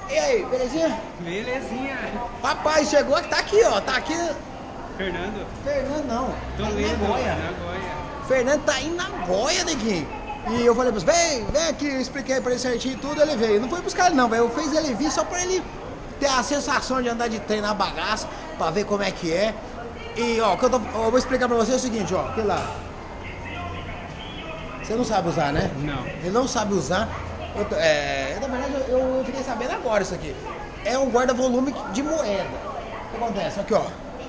E aí, belezinha? Belezinha. Rapaz, chegou que tá aqui, ó. Tá aqui. Fernando? Fernando não. Tá indo Toledo, na boia. na Goia. Fernando tá indo na boia, neguinho. E eu falei pra ele, vem aqui, eu expliquei pra ele certinho e tudo, ele veio. Não foi buscar ele não, velho. Eu fiz ele vir só pra ele ter a sensação de andar de trem na bagaça, pra ver como é que é. E ó, eu vou explicar pra você o seguinte, ó, aquele lá. Você não sabe usar, né? Não. Ele não sabe usar. Na verdade, eu fiquei sabendo agora isso aqui. É um guarda-volume de moeda. O que acontece? Aqui, ó.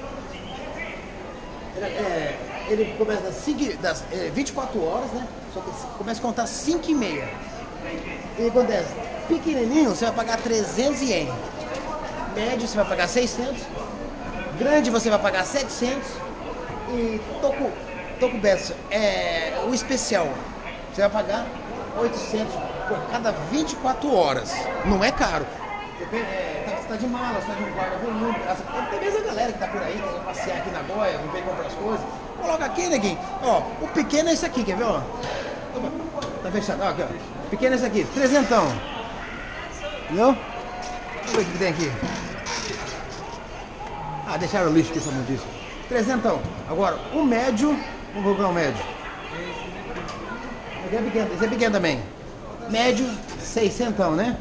Ele começa das 24 horas, né? Só que começa a contar 5h30. E o que acontece? Pequenininho, você vai pagar 300 ienes. Médio, você vai pagar 600. Grande, você vai pagar 700. E Toco Bessa, o especial, você vai pagar 800 por cada 24 horas. Não é caro. Você tá de mala, você tá de um guarda-volume. Tem mesmo a galera que tá por aí, que vai passear aqui na Goia, não vem comprar as coisas. Coloca aqui, neguinho. Ó, o pequeno é esse aqui, quer ver, ó? Tá fechado, ó, aqui, ó. O pequeno é esse aqui, 300. Entendeu? Vamos ver o que tem aqui. Ah, deixaram o lixo aqui, essa mundiça. 300. Agora, o médio. Vamos colocar o médio. Esse é pequeno também. Médio, 600, né?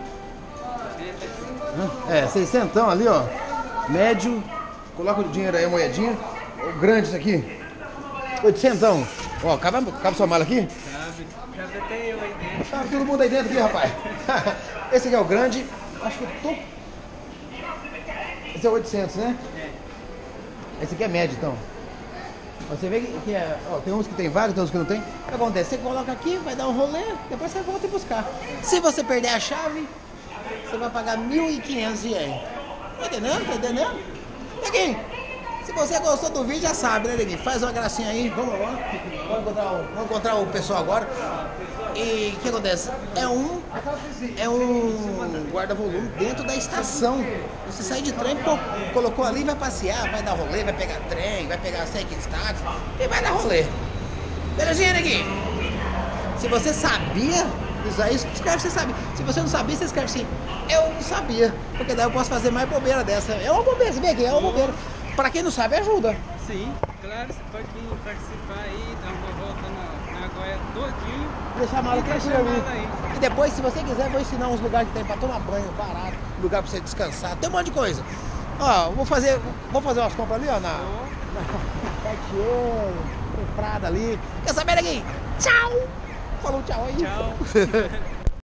600 ali, ó. Médio. Coloca o dinheiro aí, a moedinha. O grande isso aqui. 800. Ó, cabe sua mala aqui? Cabe até eu aí dentro. Cabe todo mundo aí dentro aqui, rapaz. Esse aqui é o grande. Acho que eu tô... Esse é 800, né? Esse aqui é médio, então. Você vê que tem uns que tem vários, tem uns que não tem. O que acontece? Você coloca aqui, vai dar um rolê, depois você volta e buscar. Se você perder a chave, você vai pagar 1.500 ienes. Tá entendendo? Tá entendendo? Neguinho, se você gostou do vídeo, já sabe, né, Neguinho? Faz uma gracinha aí, vamos lá. Vamos encontrar o pessoal agora. E o que acontece? É um guarda-volume dentro da estação. Você sai de trem, colocou ali, vai passear, vai dar rolê, vai pegar trem, vai pegar táxi e vai dar rolê. Belezinha, neguinho? Se você sabia usar isso, escreve se sabia. Se você não sabia, você escreve assim, eu não sabia. Porque daí eu posso fazer mais bobeira dessa. É uma bobeira, você vê aqui, é uma bobeira. Pra quem não sabe, ajuda. Sim, claro, você pode vir participar aí, dar uma volta na Goia todinho. Deixar a mala tranquila aí. E depois, se você quiser, eu vou ensinar uns lugares que tem pra tomar banho, barato, lugar pra você descansar, tem um monte de coisa. Ó, vou fazer umas compras ali, ó, na Cartier, tem Prada ali. Quer saber, neguinho? Tchau! Falou tchau aí. Tchau.